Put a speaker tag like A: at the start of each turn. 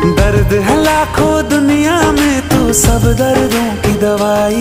A: दर्द है लाखों दुनिया में, तू सब दर्दों की दवाई